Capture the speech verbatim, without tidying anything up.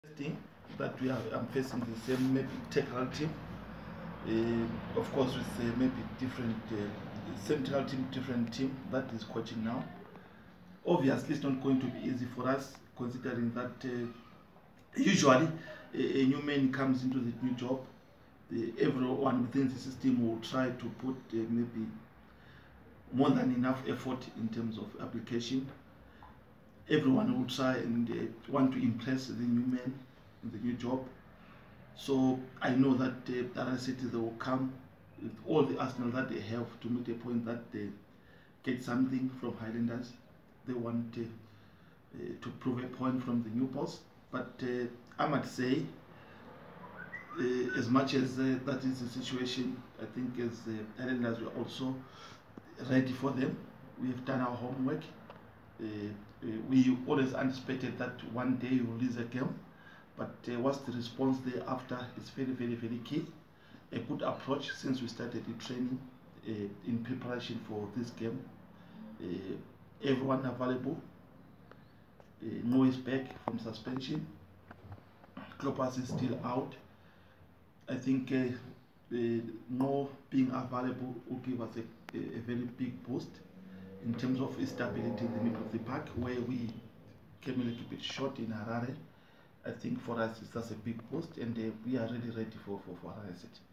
Thing that we are I'm facing the same maybe technical team, uh, of course with uh, maybe different uh, same technical team, different team that is coaching now. Obviously, it's not going to be easy for us, considering that uh, usually a, a new man comes into the new job. The, everyone within the system will try to put uh, maybe more than enough effort in terms of application. Everyone will try and uh, want to impress the new man in the new job. So I know that uh, Tara City, they will come with all the arsenal that they have to make a point that they get something from Highlanders. They want uh, uh, to prove a point from the new boss. But uh, I might say, uh, as much as uh, that is the situation, I think as uh, Highlanders, we are also ready for them. We have done our homework. Uh, uh, we always anticipated that one day we will lose a game, but uh, what's the response thereafter is very, very, very key. A good approach since we started the training uh, in preparation for this game. Uh, everyone available. Uh, Mo is back from suspension. Klopas is still out. I think uh, uh, Mo being available will give us a, a, a very big boost in terms of stability in the middle of the park, where we came a little bit short in Harare. I think for us it's just a big boost, and uh, we are really ready for, for, for Harare City.